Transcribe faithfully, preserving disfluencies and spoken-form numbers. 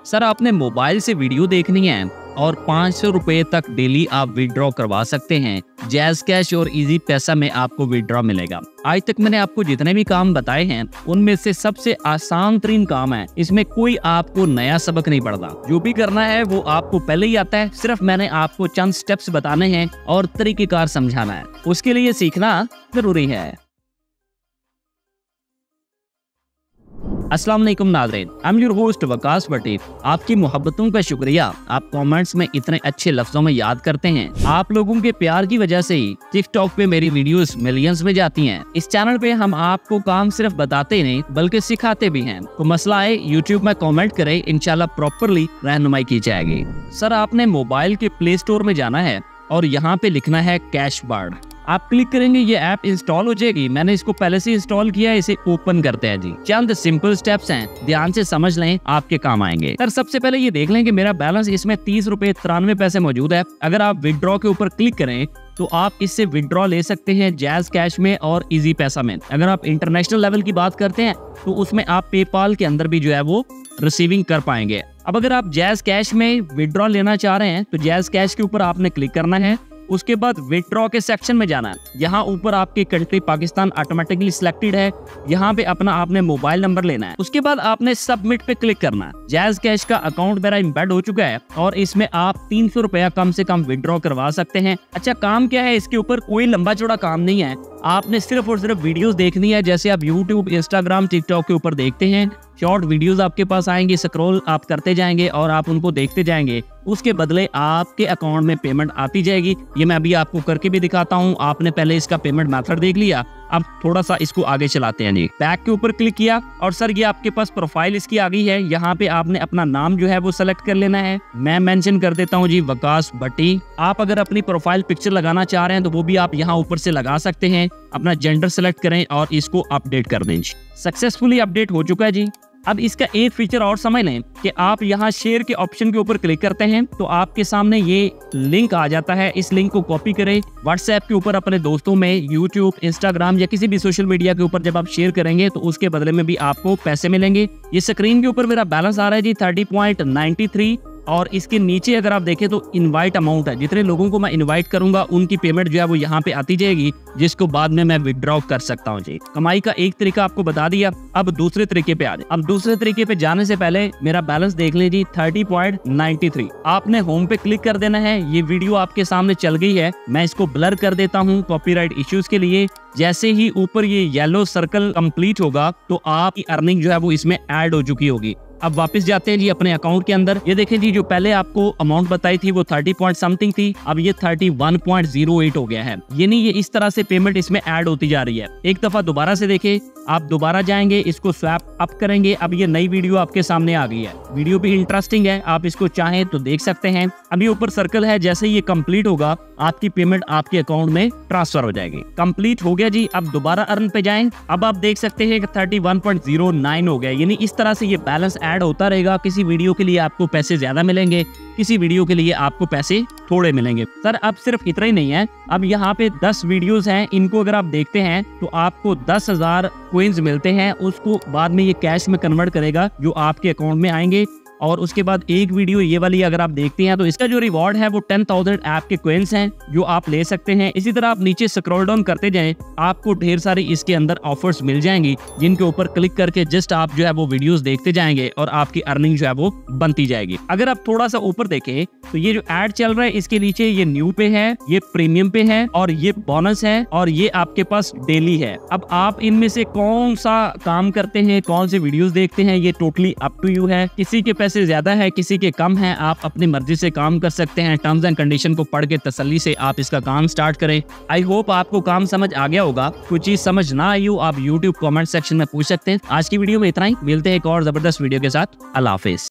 Sir आपने mobile से video देखनी है और पाँच सौ रुपए तक डेली आप विड्रॉ करवा सकते हैं। जैज़ कैश और इजी पैसा में आपको विड्रॉ मिलेगा। आज तक मैंने आपको जितने भी काम बताए हैं उनमें से सबसे आसान तरीन काम है। इसमें कोई आपको नया सबक नहीं पड़ता, जो भी करना है वो आपको पहले ही आता है। सिर्फ मैंने आपको चंद स्टेप्स बताने हैं और तरीकेकार समझाना है, उसके लिए सीखना जरूरी है। अस्सलाम वालेकुम नाज़रीन, I am your host Waqas Bhatti. आपकी मोहब्बतों का शुक्रिया, आप कमेंट्स में इतने अच्छे लफ्जों में याद करते हैं। आप लोगों के प्यार की वजह से ही टिकटॉक पे मेरी वीडियोस मिलियंस में जाती हैं। इस चैनल पे हम आपको काम सिर्फ बताते नहीं बल्कि सिखाते भी हैं। तो मसला है यूट्यूब में कमेंट करें, इंशाल्लाह प्रॉपरली रहनुमाई की जाएगी। सर आपने मोबाइल के प्ले स्टोर में जाना है और यहाँ पे लिखना है कैश बार्ड। आप क्लिक करेंगे, ये ऐप इंस्टॉल हो जाएगी। मैंने इसको पहले से इंस्टॉल किया है, इसे ओपन करते हैं जी। चंद सिंपल स्टेप्स हैं, ध्यान से समझ लें, आपके काम आएंगे। सर सबसे पहले ये देख लें कि मेरा बैलेंस इसमें तीस रुपए तिरानवे पैसे मौजूद है। अगर आप विड्रॉ के ऊपर क्लिक करें तो आप इससे विड्रॉ ले सकते हैं जैज़ कैश में और इजी पैसा में। अगर आप इंटरनेशनल लेवल की बात करते हैं तो उसमें आप पेपाल के अंदर भी जो है वो रिसीविंग कर पाएंगे। अब अगर आप जैज़ कैश में विड्रॉ लेना चाह रहे हैं तो जैज़ कैश के ऊपर आपने क्लिक करना है। उसके बाद विड्रॉ के सेक्शन में जाना है। यहाँ ऊपर आपकी कंट्री पाकिस्तान ऑटोमेटिकली सिलेक्टेड है। यहाँ पे अपना आपने मोबाइल नंबर लेना है। उसके बाद आपने सबमिट पे क्लिक करना है। जैज़ कैश का अकाउंट मेरा एम्बेड हो चुका है और इसमें आप तीन सौ रुपया कम से कम विड्रॉ करवा सकते हैं। अच्छा काम क्या है, इसके ऊपर कोई लंबा चौड़ा काम नहीं है। आपने सिर्फ और सिर्फ वीडियोस देखनी है, जैसे आप यूट्यूब, इंस्टाग्राम, टिकटॉक के ऊपर देखते हैं। शॉर्ट वीडियोस आपके पास आएंगे, स्क्रॉल आप करते जाएंगे और आप उनको देखते जाएंगे। उसके बदले आपके अकाउंट में पेमेंट आती जाएगी। ये मैं अभी आपको करके भी दिखाता हूँ। आपने पहले इसका पेमेंट मेथड देख लिया, अब थोड़ा सा इसको आगे चलाते हैं जी। बैक के ऊपर क्लिक किया और सर ये आपके पास प्रोफाइल इसकी आ गई है। यहाँ पे आपने अपना नाम जो है वो सेलेक्ट कर लेना है। मैं मेंशन कर देता हूँ जी वकास भट्टी। आप अगर अपनी प्रोफाइल पिक्चर लगाना चाह रहे हैं तो वो भी आप यहाँ ऊपर से लगा सकते हैं। अपना जेंडर सेलेक्ट करें और इसको अपडेट कर दें। सक्सेसफुली अपडेट हो चुका है जी। अब इसका एक फीचर और समझ लें कि आप यहाँ शेयर के ऑप्शन के ऊपर क्लिक करते हैं तो आपके सामने ये लिंक आ जाता है। इस लिंक को कॉपी करें, व्हाट्सएप के ऊपर अपने दोस्तों में, यूट्यूब, इंस्टाग्राम या किसी भी सोशल मीडिया के ऊपर जब आप शेयर करेंगे तो उसके बदले में भी आपको पैसे मिलेंगे। ये स्क्रीन के ऊपर मेरा बैलेंस आ रहा है जी थर्टी पॉइंट नाइन्टी थ्री और इसके नीचे अगर आप देखें तो इनवाइट अमाउंट है। जितने लोगों को मैं इनवाइट करूंगा उनकी पेमेंट जो है वो यहाँ पे आती जाएगी, जिसको बाद में मैं विड्रॉ कर सकता हूँ जी। कमाई का एक तरीका आपको बता दिया, अब दूसरे तरीके पे आ जाए। अब दूसरे तरीके पे जाने से पहले मेरा बैलेंस देख लें जी थर्टी पॉइंट नाइन्टी थ्री। आपने होम पे क्लिक कर देना है। ये वीडियो आपके सामने चल गई है, मैं इसको ब्लर कर देता हूँ कॉपीराइट इश्यूज के लिए। जैसे ही ऊपर ये येलो सर्कल कंप्लीट होगा तो आपकी अर्निंग जो है वो इसमें ऐड हो चुकी होगी। अब वापस जाते हैं जी अपने अकाउंट के अंदर। ये देखें जी, जो पहले आपको अमाउंट बताई थी वो थर्टी पॉइंट समथिंग थी, अब ये thirty one point zero eight हो गया है। ये नहीं, ये इस तरह से पेमेंट इसमें ऐड होती जा रही है। एक दफा दोबारा से देखें, आप दोबारा जाएंगे, इसको स्वैप अप करेंगे। अब ये नई वीडियो आपके सामने आ गई है। वीडियो भी इंटरेस्टिंग है, आप इसको चाहें तो देख सकते हैं। अभी ऊपर सर्कल है, जैसे ये कंप्लीट होगा आपकी पेमेंट आपके अकाउंट में ट्रांसफर हो जाएगी। कंप्लीट हो गया जी। अब दोबारा अर्न पे जाएं। अब आप देख सकते हैं कि thirty one point zero nine हो गया। यानी इस तरह से ये बैलेंस ऐड होता रहेगा। किसी वीडियो के लिए आपको पैसे ज्यादा मिलेंगे, किसी वीडियो के लिए आपको पैसे थोड़े मिलेंगे। सर अब सिर्फ इतना ही नहीं है, अब यहाँ पे दस वीडियोस हैं। इनको अगर आप देखते हैं तो आपको दस हजार कोइंस मिलते हैं। उसको बाद में ये कैश में कन्वर्ट करेगा जो आपके अकाउंट में आएंगे। और उसके बाद एक वीडियो ये वाली अगर आप देखते हैं तो इसका जो रिवॉर्ड है वो टेन थाउजेंड ऐप के कोइंस हैं जो आप ले सकते हैं। इसी तरह आप नीचे स्क्रॉल डाउन करते जाएं, आपको ढेर सारी इसके अंदर ऑफर्स मिल जाएंगी, जिनके ऊपर क्लिक करके जस्ट आप जो है वो वीडियोस देखते जाएंगे और आपकी अर्निंग जो है वो बनती जाएगी। अगर आप थोड़ा सा ऊपर देखें तो ये जो ऐड चल रहा है इसके नीचे ये न्यू पे है, ये प्रीमियम पे है और ये बोनस है और ये आपके पास डेली है। अब आप इनमें से कौन सा काम करते हैं, कौन से वीडियोस देखते हैं, ये टोटली अप टू यू है। किसी के पैसे ज्यादा है, किसी के कम है, आप अपनी मर्जी से काम कर सकते हैं। टर्म्स एंड कंडीशन को पढ़ के तसल्ली से आप इसका काम स्टार्ट करें। आई होप आपको काम समझ आ गया होगा। कोई चीज समझ ना आई हो आप यूट्यूब कमेंट सेक्शन में पूछ सकते हैं। आज की वीडियो में इतना ही, मिलते हैं एक और जबरदस्त वीडियो के साथ। अल्लाह हाफिज।